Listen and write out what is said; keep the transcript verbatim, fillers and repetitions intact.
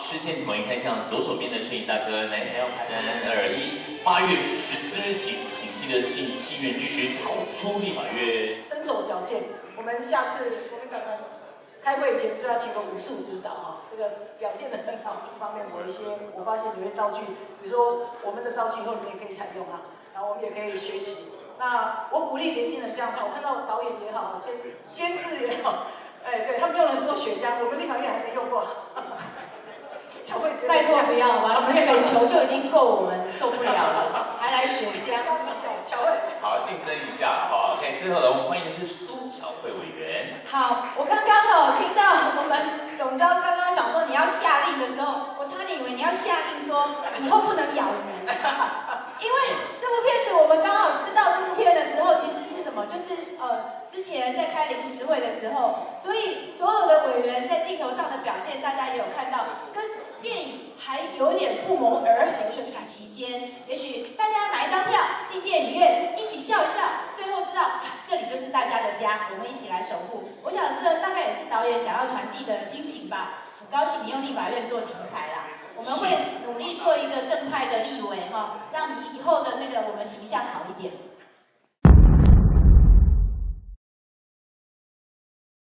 视线统一看向左手边的摄影大哥，来，三二一，八月十四日起，请记得进戏院支持逃出立法院。 身手矫健，我们下次国民党团开会前就要请个武术指导哈，这个表现得很好，这方面有一些我发现有些道具，比如说我们的道具以后你们也可以采用啊，然后我们也可以学习。那我鼓励年轻人这样做，我看到导演也好，监制监制也好，哎，对他们用了很多血浆，我们立法院还没用过。小慧觉得拜托不要吧，你们水球就已经够我们受不了了，还来血浆。 小慧， 好，竞争一下哈。OK， 最后呢，我们欢迎的是苏巧慧委员。 好，我刚刚好听到我们总召刚刚想说你要下令的时候，我差点以为你要下令说以后不能咬人，因为这部片子我们刚好知道这部片的时候，其实是什么？就是呃之前在开临时会的时候，所以所有的委员在镜头上的表现，大家也有看到，跟电影还有点不谋而合一起期间，也许大家买一张票进电影院，一起笑一笑，最后知道、啊、这里就是大家的家，我们一起来守护。我想这大概也是导演想要传递的心情吧。很高兴你用立法院做题材啦，我们会努力做一个正派的立委哈，让你以后的那个我们形象好一点。